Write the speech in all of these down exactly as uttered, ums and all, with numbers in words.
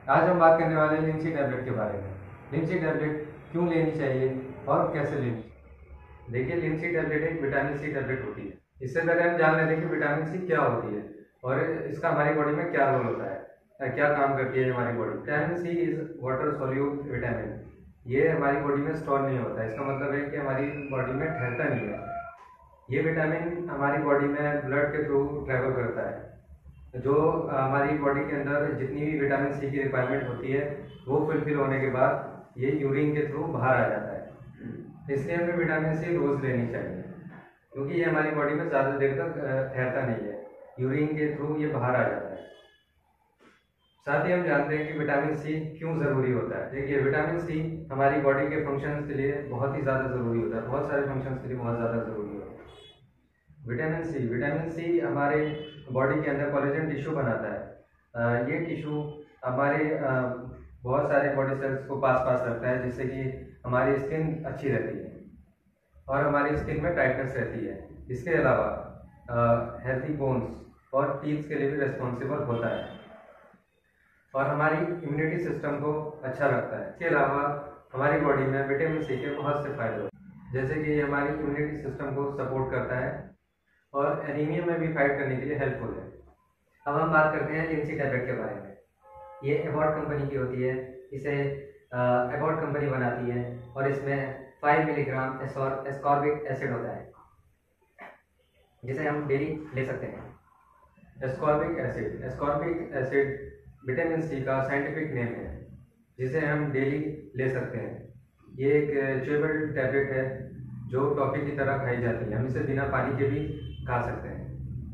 आज हम बात करने वाले हैं लिंसी टैबलेट के बारे में। लिंसी टैबलेट क्यों लेनी चाहिए और कैसे लेनी चाहिए। देखिए, लिंसी टैबलेट एक विटामिन सी टैबलेट होती है। इससे पहले हम जान लेते हैं कि विटामिन सी क्या होती है और इसका हमारी बॉडी में क्या रोल होता है, क्या काम करती है हमारी body. Vitamin C is water soluble vitamin. ये हमारी बॉडी में स्टोर नहीं होता है। इसका मतलब है कि हमारी बॉडी में ठहरता नहीं है। ये विटामिन हमारी बॉडी में ब्लड के थ्रू ट्रैवल करता है। जो हमारी बॉडी के अंदर जितनी भी विटामिन सी की रिक्वायरमेंट होती है वो फुलफिल होने के बाद ये यूरिन के थ्रू बाहर आ जाता है। इसलिए हमें विटामिन सी रोज लेनी चाहिए, क्योंकि ये हमारी बॉडी में ज़्यादा देर तक ठहरता नहीं है। यूरिन के थ्रू ये बाहर आ जाता है। साथ ही हम जानते हैं कि विटामिन सी क्यों ज़रूरी होता है। देखिए, विटामिन सी हमारी बॉडी के फंक्शंस के लिए बहुत ही ज़्यादा ज़रूरी होता है। बहुत सारे फंक्शंस के लिए बहुत ज़्यादा ज़रूरी होता है विटामिन सी। विटामिन सी हमारे बॉडी के अंदर कोलेजन टिश्यू बनाता है। ये टिश्यू हमारे बहुत सारे बॉडी सेल्स को पास पास रखता है, जिससे कि हमारी स्किन अच्छी रहती है और हमारी स्किन में टाइटनेस रहती है। इसके अलावा हेल्थी बोन्स और टीथ के लिए भी रिस्पॉन्सिबल होता है और हमारी इम्यूनिटी सिस्टम को अच्छा रखता है। इसके अलावा हमारी बॉडी में विटामिन सी के बहुत से फायदे होते हैं, जैसे कि हमारी इम्यूनिटी सिस्टम को सपोर्ट करता है और एनीमिया में भी फाइट करने के लिए हेल्पफुल है। अब हम बात करते हैं लिंसी टैबलेट के बारे में। ये एबॉट कंपनी की होती है। इसे एबॉट कंपनी बनाती है और इसमें फाइव मिलीग्राम एस्कॉर्बिक एसिड होता है, जिसे हम डेली ले सकते हैं। Ascorbic acid ascorbic acid vitamin C का साइंटिफिक नेम है, जिसे हम डेली ले सकते हैं। ये एक च्यूएबल टैबलेट है जो टॉफी की तरह खाई जाती है। हम इसे बिना पानी के भी खा सकते हैं।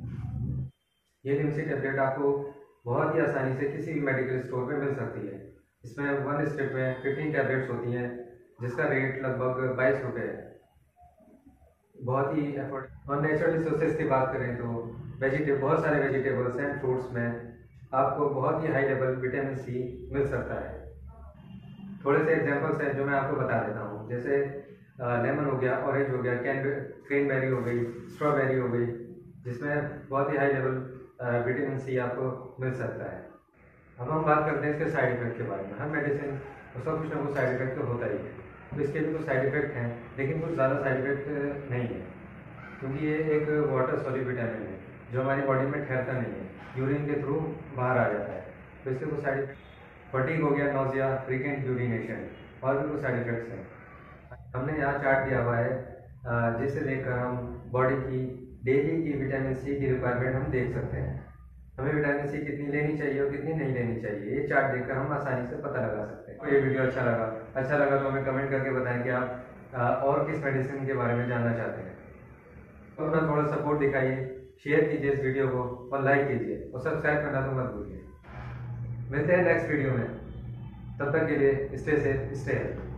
ये लिंसी टैबलेट आपको बहुत ही आसानी से किसी भी मेडिकल स्टोर पे मिल सकती है। इसमें वन स्ट्रिप में फिफ्टीन टैबलेट्स होती हैं, जिसका रेट लगभग बाईस रुपये है। बहुत ही एफर्ट। और नेचुरल रिसोर्सेज की बात करें तो वेजिटेबल बहुत सारे वेजिटेबल्स एंड फ्रूट्स में आपको बहुत ही हाई लेवल विटामिन सी मिल सकता है। थोड़े से एग्जांपल्स हैं जो मैं आपको बता देता हूँ, जैसे लेमन हो गया, ऑरेंज हो गया, क्रैनबेरी हो गई, स्ट्रॉबेरी हो गई, जिसमें बहुत ही हाई लेवल विटामिन सी आपको मिल सकता है। अब हम बात करते हैं इसके साइड इफेक्ट के बारे में। हर मेडिसिन उसका कुछ ना कुछ साइड इफेक्ट तो होता ही है, तो इसके भी कुछ साइड इफेक्ट हैं, लेकिन कुछ ज़्यादा साइड इफेक्ट नहीं है, क्योंकि ये एक वाटर सॉल्यूबल विटामिन है जो हमारी बॉडी में ठहरता नहीं है, यूरिन के थ्रू बाहर आ जाता है। तो इसके कुछ साइड फटीग हो गया, नोजिया, फ्रीक्वेंट यूरिनेशन और भी कुछ साइड इफेक्ट्स हैं। हमने यहाँ चार्ट दिया हुआ है, जिससे देखकर हम बॉडी की डेली की विटामिन सी की रिक्वायरमेंट हम देख सकते हैं। हमें विटामिन सी कितनी लेनी चाहिए और कितनी नहीं लेनी चाहिए, ये चार्ट देखकर हम आसानी से पता लगा सकते हैं। तो ये वीडियो अच्छा लगा अच्छा लगा तो हमें कमेंट करके बताएं कि आप और किस मेडिसिन के बारे में जानना चाहते हैं। तो अपना थोड़ा सपोर्ट दिखाइए, शेयर कीजिए इस वीडियो को और लाइक कीजिए और सब्सक्राइब करना तो मत भूलिए। मिलते हैं नेक्स्ट वीडियो में। तब तक के लिए स्टे सेफ, स्टे हेल्थी।